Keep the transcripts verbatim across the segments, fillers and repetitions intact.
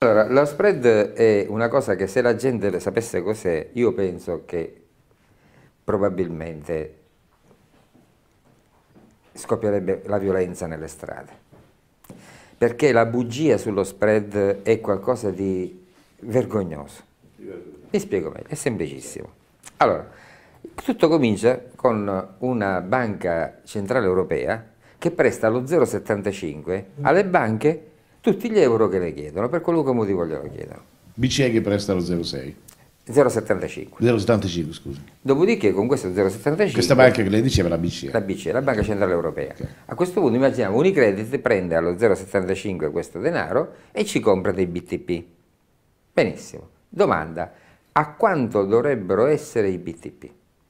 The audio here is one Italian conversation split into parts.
Allora, lo spread è una cosa che se la gente le sapesse cos'è, io penso che probabilmente scoppierebbe la violenza nelle strade. Perché la bugia sullo spread è qualcosa di vergognoso. Mi spiego meglio, è semplicissimo. Allora, tutto comincia con una banca centrale europea che presta lo zero virgola settantacinque alle banche tutti gli euro che le chiedono, per qualunque motivo glielo chiedono. B C E che presta lo zero virgola sei. zero virgola settantacinque. zero virgola settantacinque, scusi. Dopodiché con questo zero virgola settantacinque... Questa banca che lei diceva la B C E. La B C E, la Banca Centrale Europea. Okay. A questo punto immaginiamo Unicredit prende allo zero virgola settantacinque questo denaro e ci compra dei B T P. Benissimo. Domanda, a quanto dovrebbero essere i B T P?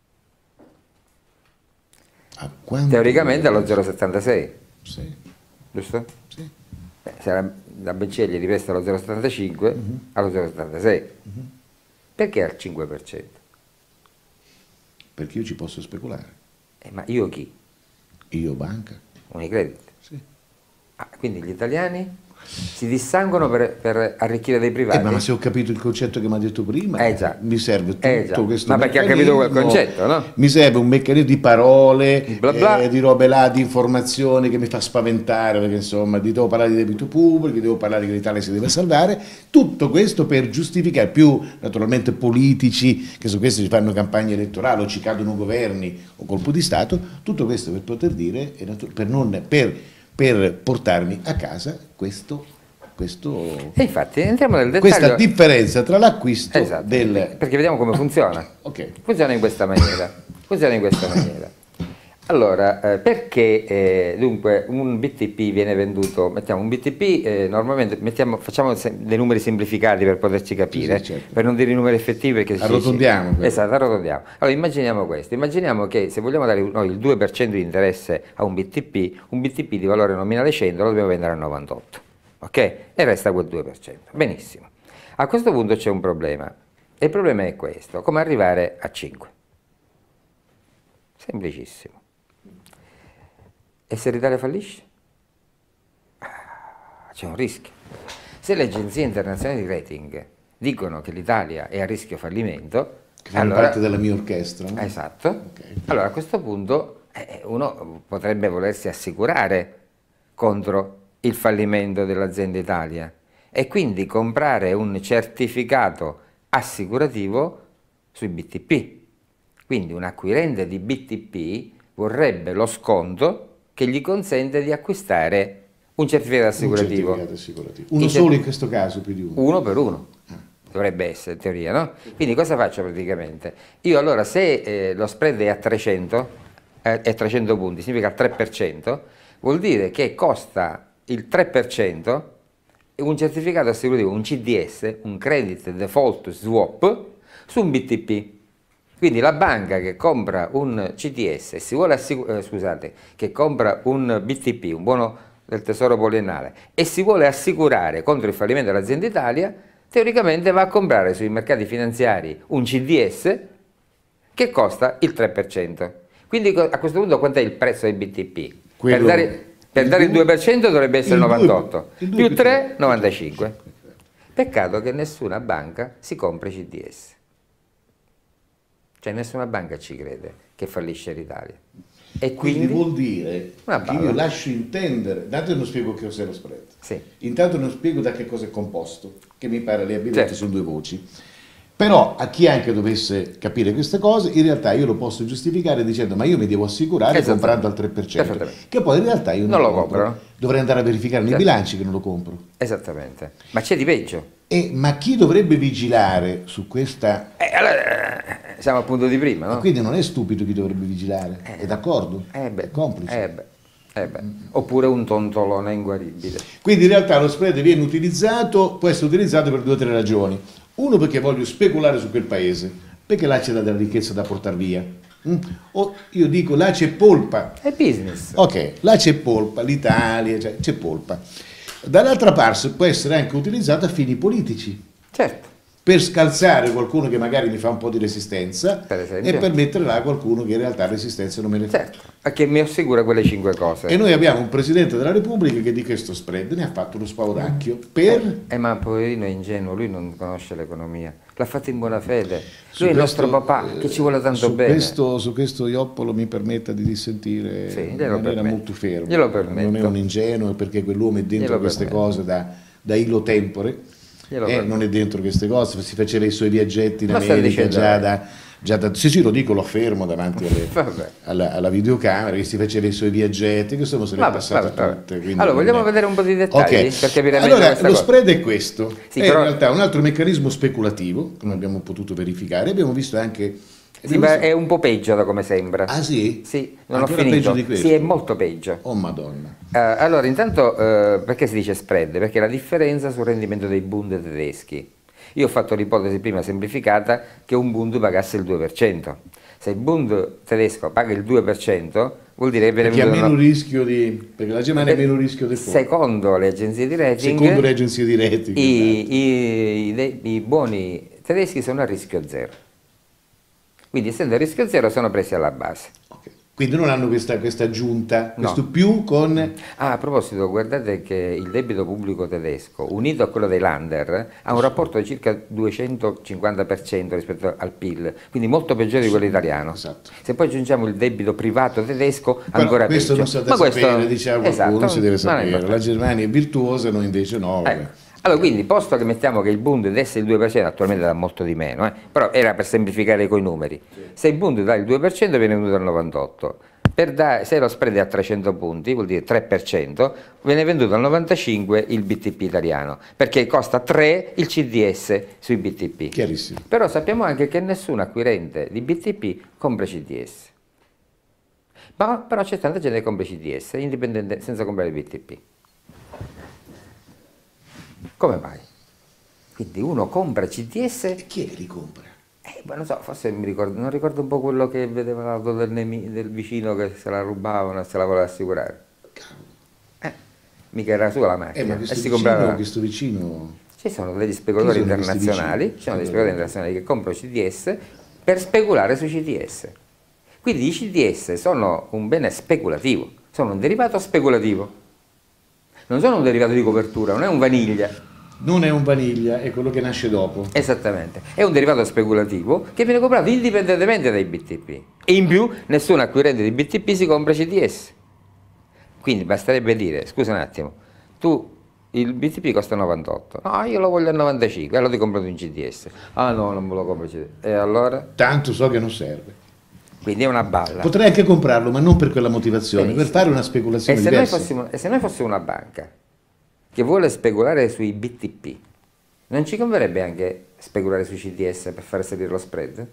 A quanto Teoricamente allo zero virgola settantasei. Sì. Giusto? Sì. Beh, se la, la B C E gli ripresta allo zero virgola settantacinque, uh-huh. allo zero virgola settantasei. Uh-huh. Perché al cinque per cento? Perché io ci posso speculare. Eh, ma io chi? Io banca. Unicredit? Sì. Ah, quindi gli italiani si dissanguono per, per arricchire dei privati? Eh, ma se ho capito il concetto che mi ha detto prima, eh, già. mi serve tutto eh, già. questo ma perché ha capito quel concetto, no? Mi serve un meccanismo di parole, bla bla. Eh, di robe là, di informazioni che mi fa spaventare, perché insomma di devo parlare di debito pubblico, devo parlare che l'Italia si deve salvare, tutto questo per giustificare, più naturalmente politici che su questo ci fanno campagna elettorale o ci cadono governi o colpo di Stato, tutto questo per poter dire, per, non, per, per portarmi a casa questo Questo, e infatti entriamo nel dettaglio. Questa differenza tra l'acquisto esatto, del... perché vediamo come funziona. Okay. Funziona in questa maniera. Funziona in questa maniera. Allora, eh, perché eh, dunque un B T P viene venduto, mettiamo un B T P, eh, normalmente mettiamo, facciamo dei numeri semplificati per poterci capire, sì, sì, certo. Per non dire i numeri effettivi perché arrotondiamo. Ci, ci, esatto, arrotondiamo. Allora immaginiamo questo, immaginiamo che se vogliamo dare noi il due per cento di interesse a un B T P, un B T P di valore nominale cento lo dobbiamo vendere a novantotto. Ok? E resta quel due per cento. Benissimo. A questo punto c'è un problema. E il problema è questo. Come arrivare a cinque? Semplicissimo. E se l'Italia fallisce? Ah, c'è un rischio. Se le agenzie internazionali di rating dicono che l'Italia è a rischio fallimento... Che fanno allora, parte della mia orchestra. No? Esatto. Okay. Allora a questo punto eh, uno potrebbe volersi assicurare contro il fallimento dell'azienda Italia e quindi comprare un certificato assicurativo sui B T P. Quindi un acquirente di B T P vorrebbe lo sconto che gli consente di acquistare un certificato assicurativo. Un certificato assicurativo. Uno solo in questo caso, più di uno? Uno per uno. Ah. Dovrebbe essere in teoria, no? Quindi cosa faccio praticamente? Io allora se eh, lo spread è a trecento, eh, è trecento punti, significa il tre per cento, vuol dire che costa il tre per cento un certificato assicurativo, un C D S, un Credit Default Swap, su un B T P. Quindi la banca che compra un C D S, si vuole eh, scusate, che compra un B T P, un buono del tesoro poliennale, e si vuole assicurare contro il fallimento dell'azienda Italia, teoricamente va a comprare sui mercati finanziari un C D S che costa il tre per cento. Quindi a questo punto quant'è il prezzo del B T P? Quello... Per dare... Per dare il due per cento dovrebbe essere il novantotto, più tre, novantacinque. Peccato che nessuna banca si compra C D S. Cioè nessuna banca ci crede che fallisce l'Italia. E quindi, quindi vuol dire che io lascio intendere, intanto non spiego che cos'è lo spread, sì. Intanto non spiego da che cosa è composto, che mi pare le abbia detto certo. Sono due voci. Però a chi anche dovesse capire queste cose, in realtà io lo posso giustificare dicendo ma io mi devo assicurare comprando al tre per cento, che poi in realtà io non, non lo compro. compro. Dovrei andare a verificare certo. nei bilanci che non lo compro. Esattamente. Ma c'è di peggio. E, ma chi dovrebbe vigilare su questa... Eh, allora, siamo al punto di prima, no? E quindi non è stupido chi dovrebbe vigilare, eh, è d'accordo? Eh beh, è complice. Eh beh. Eh beh, oppure un tontolone inguaribile. Quindi in realtà lo spread viene utilizzato, può essere utilizzato per due o tre ragioni. Uno perché voglio speculare su quel paese, perché là c'è della ricchezza da portare via. Mm? O io dico là c'è polpa. È business. Ok, là c'è polpa, l'Italia, c'è, c'è polpa. Dall'altra parte può essere anche utilizzato a fini politici. Certo. per scalzare qualcuno che magari mi fa un po' di resistenza Per esempio. e per mettere là qualcuno che in realtà resistenza non me ne fa. Certo, che mi assicura quelle cinque cose. E noi abbiamo un Presidente della Repubblica che di questo spread ne ha fatto uno spauracchio per... Eh, ma poverino è ingenuo, lui non conosce l'economia, l'ha fatto in buona fede. Su Lui è il questo, nostro papà, che ci vuole tanto su bene. Questo, su questo Ioppolo mi permetta di dissentire Sì, in glielo maniera permetto. molto ferma. Glielo permetto. Non è un ingenuo perché quell'uomo è dentro Glielo queste permetto. cose da, da ilo tempore. Glielo Eh, permetto. non è dentro queste cose, si faceva i suoi viaggetti in Ma sta America dicendo già lei. da, già da... Sì, sì, lo dico, lo affermo davanti alle- Vabbè. alla, alla videocamera, che si faceva i suoi viaggetti, che insomma se le è Vabbè, passate vabbè, vabbè. tutte. quindi Allora, non vogliamo è- vedere un po' di dettagli Ok. per capire meglio Allora, questa lo cosa? spread è questo, Sì, è però- in realtà un altro meccanismo speculativo, come abbiamo potuto verificare, abbiamo visto anche... Sì, abbiamo ma visto- è un po' peggio da come sembra. Ah sì? Sì, non Ancora ho finito. peggio di questo? Sì, è molto peggio. Oh madonna. Eh, allora, intanto, eh, perché si dice spread? Perché è la differenza sul rendimento dei Bund tedeschi. Io ho fatto l'ipotesi prima semplificata che un Bund pagasse il due per cento. Se il Bund tedesco paga il due per cento, vuol dire che viene Perché ha venduto meno una- rischio di... perché la Germania ha Eh, meno rischio di fuoco. Secondo le agenzie di rating, Secondo le agenzie di rating. esatto. i, i- i- de- i buoni tedeschi sono a rischio zero. Quindi essendo a rischio zero sono presi alla base. Ok. Quindi non hanno questa, questa aggiunta, No. questo più con... Ah, a proposito, guardate che il debito pubblico tedesco, unito a quello dei Länder, ha un rapporto di circa duecentocinquanta per cento rispetto al P I L, quindi molto peggiore di quello italiano. Esatto. Se poi aggiungiamo il debito privato tedesco, Però ancora questo peggio. non state Ma a questo- sapere, diceva qualcuno, esatto, si deve non è sapere. La importante. Germania è virtuosa, noi invece no. vabbè. Ecco. Allora, quindi, posto che mettiamo che il Bund desse il due per cento, attualmente dà molto di meno, eh, però era per semplificare coi numeri, se il Bund dà il due per cento viene venduto al novantotto per cento. Per da- se lo spread è a trecento punti, vuol dire tre per cento, viene venduto al novantacinque per cento il B T P italiano, perché costa tre il C D S sui B T P. Chiarissimo. Però sappiamo anche che nessun acquirente di B T P compra C D S. Ma, però c'è tanta gente che compra C D S, indipendente, senza comprare B T P. Come mai? Quindi uno compra C D S, E chi è che li compra? eh, ma non so, forse mi ricordo, non ricordo un po' quello che vedeva l'auto del, nemi- del vicino che se la rubavano e se la voleva assicurare. Cavolo. Eh, mica era sua la Eh, macchina ma e questo si vicino, comprava. questo vicino... Ci sono degli speculatori Chi sono questi internazionali, vicini? ci sono degli speculatori internazionali che comprano C D S per speculare sui C D S. Quindi i C D S sono un bene speculativo, sono un derivato speculativo. Non sono un derivato di copertura, non è un vaniglia. Non è un vaniglia, è quello che nasce dopo. Esattamente, è un derivato speculativo che viene comprato indipendentemente dai B T P e in più nessun acquirente di B T P si compra C D S. Quindi basterebbe dire, scusa un attimo, tu il B T P costa novantotto, no io lo voglio a novantacinque, allora ti compro un C D S, ah no non me lo compro C D S, e allora? Tanto so che non serve. Quindi è una balla. Potrei anche comprarlo, ma non per quella motivazione, Benissimo. per fare una E speculazione se, noi diversa. fossimo, e se noi fossimo una banca che vuole speculare sui B T P, non ci converrebbe anche speculare sui C D S per fare salire lo spread?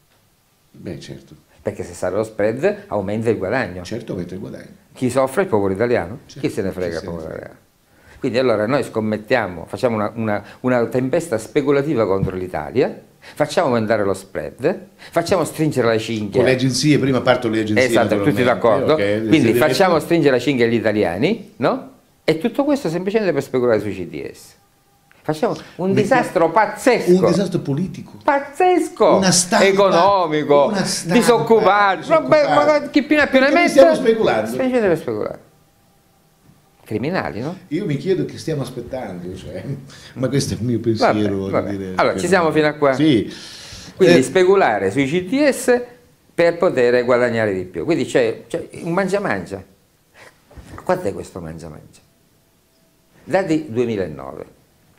Beh, certo. Perché se sale lo spread aumenta il guadagno. Certo avete il guadagno. Chi soffre? Il popolo italiano? Certo, Chi se ne frega chi il se ne popolo frega. italiano? Quindi allora noi scommettiamo, facciamo una, una- una tempesta speculativa contro l'Italia, facciamo aumentare lo spread, facciamo stringere la cinghia. Con le agenzie, prima partono le agenzie. Esatto, tutti naturalmente, d'accordo. ok, Quindi siete- facciamo stringere la cinghia agli italiani, no? E tutto questo semplicemente per speculare sui C D S. Facciamo un Metti- disastro pazzesco. Un disastro politico. Pazzesco, Una stampa- economico, una stampa disoccupato, vabbè, disoccupata. ma chi più ne ha più ne Perché mette, stiamo speculando? semplicemente per speculare. Criminali, no? Io mi chiedo che stiamo aspettando, cioè, ma questo è il mio Vabbè, pensiero. voglio vabbè. dire, Allora, ci siamo fino a qua? Sì. Quindi Eh, speculare sui C D S per poter guadagnare di più. Quindi c'è, c'è un mangia-mangia. Quant'è questo mangia-mangia? Dati duemilanove.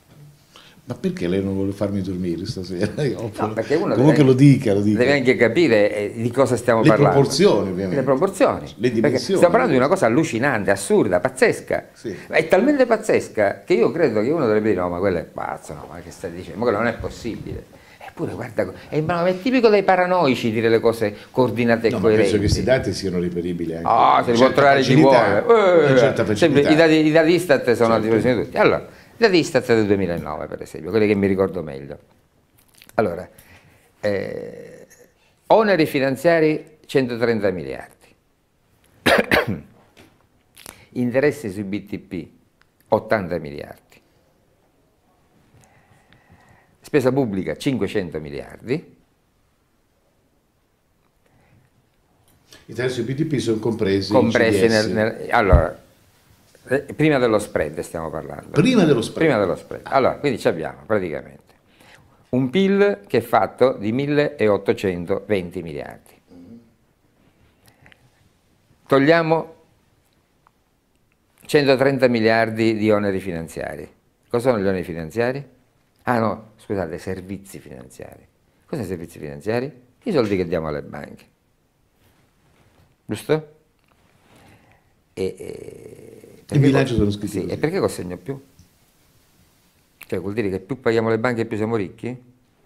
ma perché lei non vuole farmi dormire stasera? Io- No, perché uno Comunque deve, lo dica, lo dica. deve anche capire eh, di cosa stiamo Le parlando. proporzioni, ovviamente. Le proporzioni. Le Perché dimensioni. stiamo parlando di una cosa allucinante, assurda, pazzesca. Sì. Ma è talmente pazzesca che io credo che uno dovrebbe dire no, ma quello è pazzo, no, ma che stai dicendo? Ma quello non è possibile. Eppure guarda, è, ma è tipico dei paranoici dire le cose coordinate e No, ma coerenti. penso che questi dati siano riperibili anche. Ah, se li può certa trovare chi facilità, vuole. una Eh, certa sempre, facilità. I dati, i dati Istat sono a Certo. disposizione di tutti. Allora, i dati Istat del duemilanove, per esempio, quelli che mi ricordo meglio. Allora, eh, oneri finanziari centotrenta miliardi, interessi sui B T P ottanta miliardi, spesa pubblica cinquecento miliardi. I interessi B T P sono compresi, compresi in C D S. nel, nel, allora, eh, prima dello spread stiamo parlando. Prima dello spread. Prima dello spread. Allora, quindi ci abbiamo praticamente un P I L che è fatto di milleottocentoventi miliardi. Togliamo centotrenta miliardi di oneri finanziari. Cosa sono gli oneri finanziari? Ah no, scusate, servizi finanziari. Cosa sono i servizi finanziari? I soldi che diamo alle banche. Giusto? E, e, In bilancio sono scritti sì, così. e perché col segno più? Cioè vuol dire che più paghiamo le banche più siamo ricchi?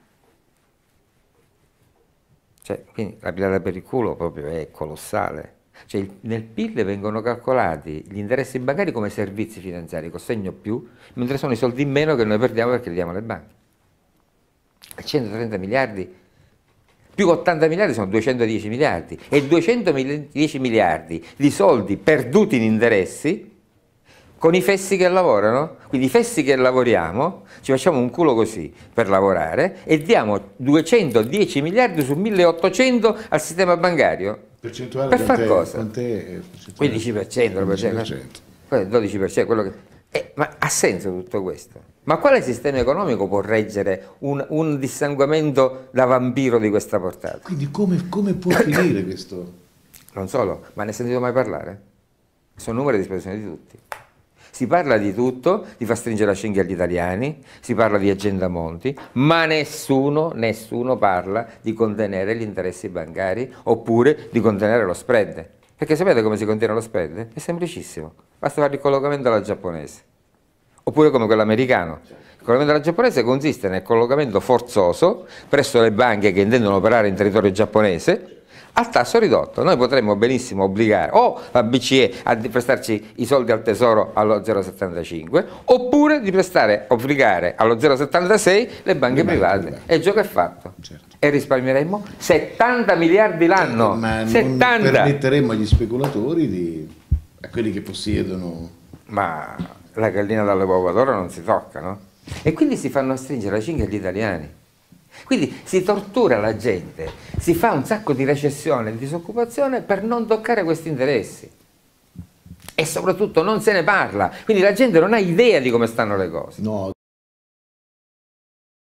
Cioè, quindi la pilata per il culo proprio è colossale. Cioè, il, nel P I L vengono calcolati gli interessi bancari come servizi finanziari, col segno più, mentre sono i soldi in meno che noi perdiamo perché li diamo alle banche. E centotrenta miliardi, più ottanta miliardi sono duecentodieci miliardi, e duecentodieci miliardi di soldi perduti in interessi con i fessi che lavorano. Quindi i fessi che lavoriamo, ci facciamo un culo così per lavorare e diamo duecentodieci miliardi su milleottocento al sistema bancario. Percentuale Per far quant'è- cosa? quant'è? quindici per cento, quindici per cento. quello è dodici per cento, quello che... eh, ma ha senso tutto questo? Ma quale sistema economico può reggere un, un dissanguamento da vampiro di questa portata? Quindi come, come può finire questo? Non solo, ma ne hai sentito mai parlare? Sono numeri a disposizione di tutti. Si parla di tutto, di far stringere la cinghia agli italiani, si parla di agenda Monti, ma nessuno, nessuno parla di contenere gli interessi bancari oppure di contenere lo spread. Perché sapete come si contiene lo spread? È semplicissimo, basta fare il collocamento alla giapponese, oppure come quello americano. Il collocamento alla giapponese consiste nel collocamento forzoso presso le banche che intendono operare in territorio giapponese al tasso ridotto. Noi potremmo benissimo obbligare o la B C E a prestarci i soldi al tesoro allo zero virgola settantacinque, oppure di prestare, obbligare allo zero virgola settantasei le banche Le banche private. private. E il gioco è fatto. Certo. E risparmieremmo settanta miliardi l'anno. Ma non settanta! permetteremo agli speculatori, di, a quelli che possiedono... Ma la gallina dalle uova d'oro non si tocca, no? E quindi si fanno stringere la cinghia agli italiani. Quindi si tortura la gente, si fa un sacco di recessione e di disoccupazione per non toccare questi interessi. E soprattutto non se ne parla, quindi la gente non ha idea di come stanno le cose. No,